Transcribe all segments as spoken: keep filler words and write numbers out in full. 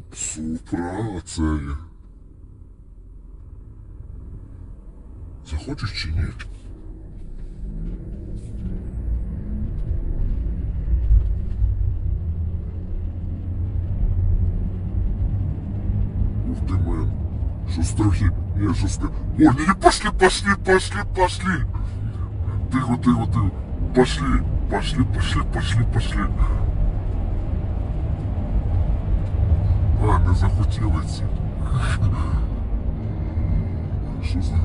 Supra, це є. Захочеш чи ні? Ух ты, мэн. Что трохи... Не, что ска... О, не, пошли, пошли, пошли, пошли. Тихо, тихо, тихо. Пошли, пошли, пошли, пошли, пошли. А, не захотіли ці. Що за...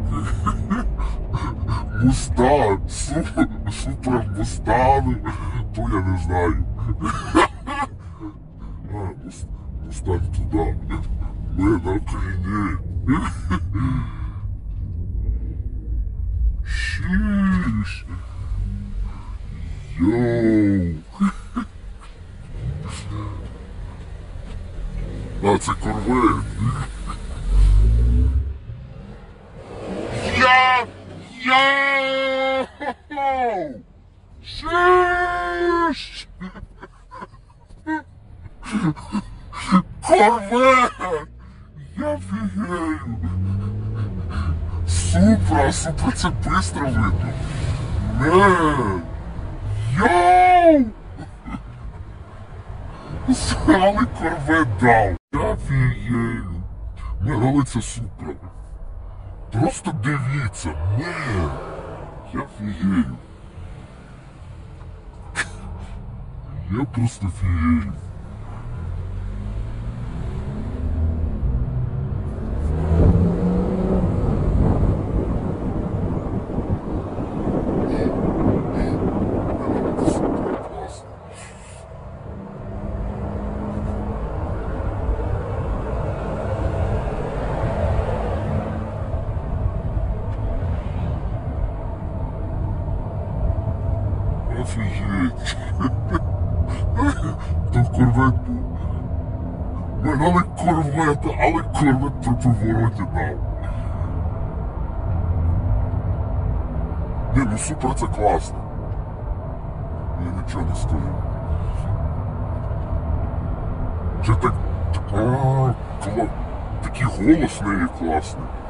Мустанг, Супра Мустанг, то я не знаю. А, Мустанг туди. Ми на охренеть. Шиш. Йоу. А, це Corvette. Я! Я! Шиш! Corvette! Я офігею! Supra, Supra, це быстро видно. Мен! Йоу! Але Corvette дав. Я офігею. Мен, але це Supra. Просто дивіться, мен! Я офігею. Я просто офігею. Офігеть. То Corvette був. Мен, але Corvette, але Corvette при повороті дав. Ні, ну Supra це класно. Я нічого не скажу. Це так... Такий голос в неї класний.